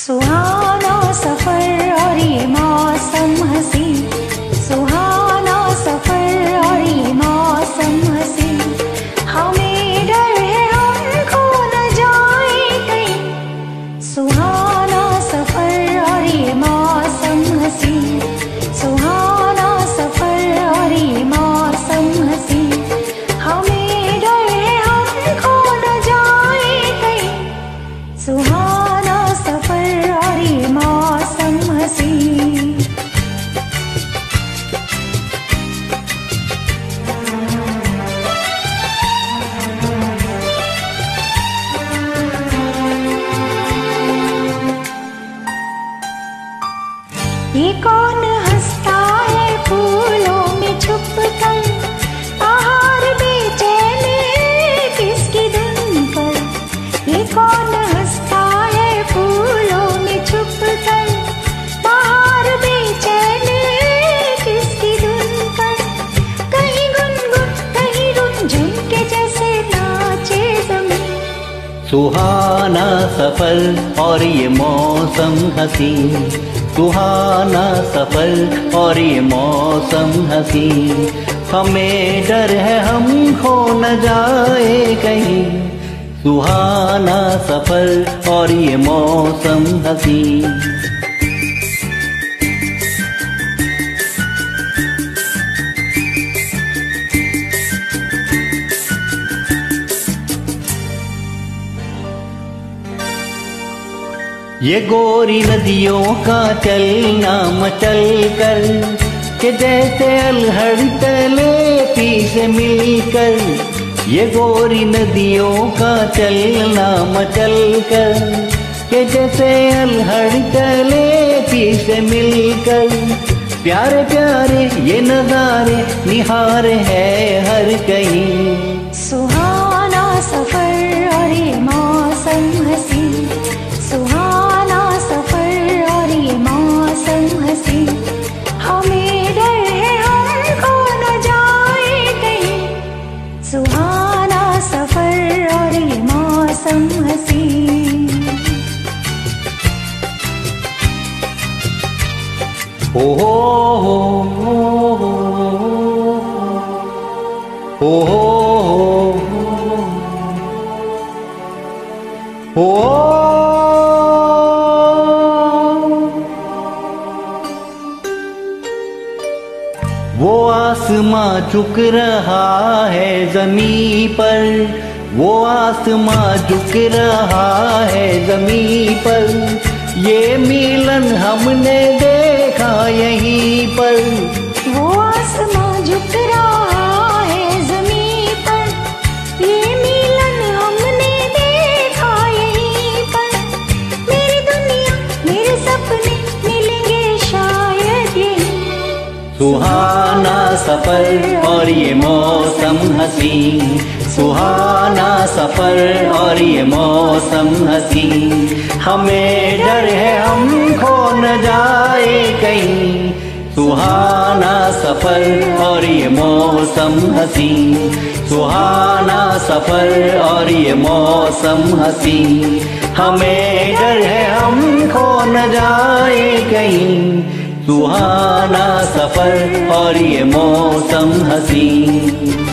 सुहाना सफर और ये मौसम हंसी, सुहाना सफर और ये मौसम हंसी। हमें डर है हम खो न जाए कहीं, सुहाना सफर और ये मौसम हंसी, सुहाना सफर और ये मौसम हंसी। हमें डर है हम खो न जाए कहीं, सुहाना सफर और ये मौसम हंसी। ये कौन हंसता है फूलों में छुप कर, आहार बेचैन है किसकी धुन पर। ये कौन हंसता है फूलों में छुप कर, आहार बेचैन है किसकी धुन पर। कहीं गुनगुन कहीं रुनझुन के जैसे नाचे ज़मीं। सुहाना सफर और ये मौसम हंसी, सुहाना सफर और ये मौसम हंसी। हमें डर है हम खो न जाए कहीं, सुहाना सफर और ये मौसम हंसी। ये गोरी नदियों का चलना मचल कर, के जैसे अल्हड़ चले पीछे मिलकर। ये गोरी नदियों का चलना मचल कर, के जैसे अल्हड़ चले पीछे मिलकर। प्यारे प्यारे ये नजारे निहार है हर कहीं, सुहाना सफर और ये मौसम हंसी, सुहाना सफर और ये मौसम हंसी। हमें डर है हम खो न जाए कहीं, सुहाना सफर और ये मौसम हंसी। ओ हो ओ ओ वो आसमां झुक रहा है ज़मीं पर, वो आसमां झुक रहा है ज़मीं पर। ये मिलन हमने देखा यहीं पर। वो आसमां झुक रहा है ज़मीं पर, ये मिलन हमने देखा यहीं पर। मेरी दुनिया मेरे सपने मिलेंगे शायद यहीं। सुहाना सफर और ये मौसम हंसी, सुहाना सफर और ये मौसम हंसी। हमें डर है हम खो न जाए कहीं, सुहाना सफर और ये मौसम हंसी, सुहाना सफर और ये मौसम हंसी। हमें डर है हम खो न जाए कहीं, सुहाना सफर और ये मौसम हंसी।